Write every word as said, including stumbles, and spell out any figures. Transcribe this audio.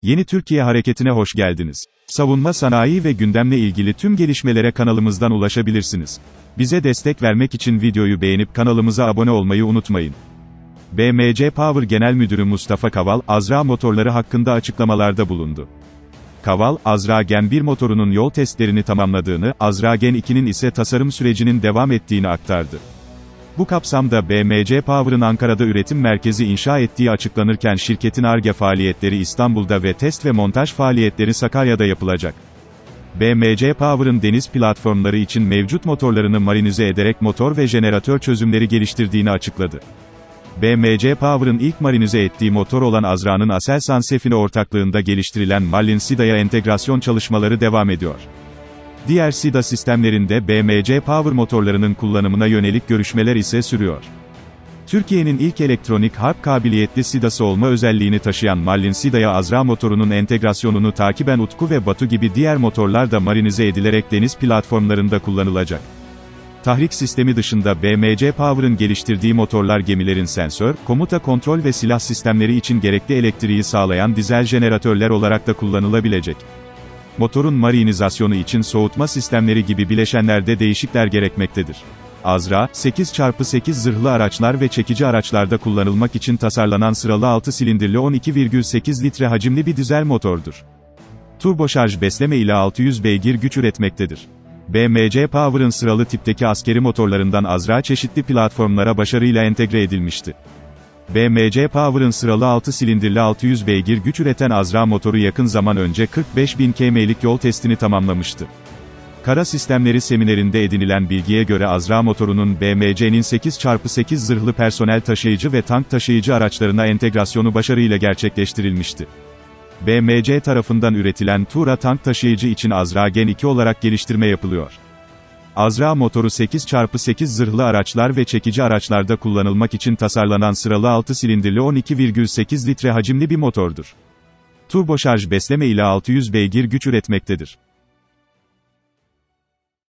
Yeni Türkiye Hareketi'ne hoş geldiniz. Savunma sanayi ve gündemle ilgili tüm gelişmelere kanalımızdan ulaşabilirsiniz. Bize destek vermek için videoyu beğenip kanalımıza abone olmayı unutmayın. B M C Power Genel Müdürü Mustafa Kaval, Azra motorları hakkında açıklamalarda bulundu. Kaval, Azra Gen bir motorunun yol testlerini tamamladığını, Azra Gen iki'nin ise tasarım sürecinin devam ettiğini aktardı. Bu kapsamda B M C Power'ın Ankara'da üretim merkezi inşa ettiği açıklanırken şirketin Ar-Ge faaliyetleri İstanbul'da ve test ve montaj faaliyetleri Sakarya'da yapılacak. B M C Power'ın deniz platformları için mevcut motorlarını marinize ederek motor ve jeneratör çözümleri geliştirdiğini açıkladı. B M C Power'ın ilk marinize ettiği motor olan Azra'nın Aselsan Sefine ortaklığında geliştirilen Marlin SIDA'ya entegrasyon çalışmaları devam ediyor. Diğer SIDA sistemlerinde B M C Power motorlarının kullanımına yönelik görüşmeler ise sürüyor. Türkiye'nin ilk elektronik harp kabiliyetli SIDA'sı olma özelliğini taşıyan Marlin SIDA'ya Azra motorunun entegrasyonunu takiben Utku ve Batu gibi diğer motorlar da marinize edilerek deniz platformlarında kullanılacak. Tahrik sistemi dışında B M C Power'ın geliştirdiği motorlar gemilerin sensör, komuta kontrol ve silah sistemleri için gerekli elektriği sağlayan dizel jeneratörler olarak da kullanılabilecek. Motorun marinizasyonu için soğutma sistemleri gibi bileşenlerde değişiklikler gerekmektedir. Azra, sekiz çarpı sekiz zırhlı araçlar ve çekici araçlarda kullanılmak için tasarlanan sıralı altı silindirli on iki virgül sekiz litre hacimli bir dizel motordur. Turboşarj besleme ile altı yüz beygir güç üretmektedir. B M C Power'ın sıralı tipteki askeri motorlarından Azra çeşitli platformlara başarıyla entegre edilmişti. B M C Power'ın sıralı altı silindirli altı yüz beygir güç üreten Azra motoru yakın zaman önce kırk beş bin kilometrelik yol testini tamamlamıştı. Kara sistemleri seminerinde edinilen bilgiye göre Azra motorunun B M C'nin sekiz çarpı sekiz zırhlı personel taşıyıcı ve tank taşıyıcı araçlarına entegrasyonu başarıyla gerçekleştirilmişti. B M C tarafından üretilen Tura tank taşıyıcı için Azra Gen iki olarak geliştirme yapılıyor. Azra motoru sekiz çarpı sekiz zırhlı araçlar ve çekici araçlarda kullanılmak için tasarlanan sıralı altı silindirli on iki virgül sekiz litre hacimli bir motordur. Turboşarj besleme ile altı yüz beygir güç üretmektedir.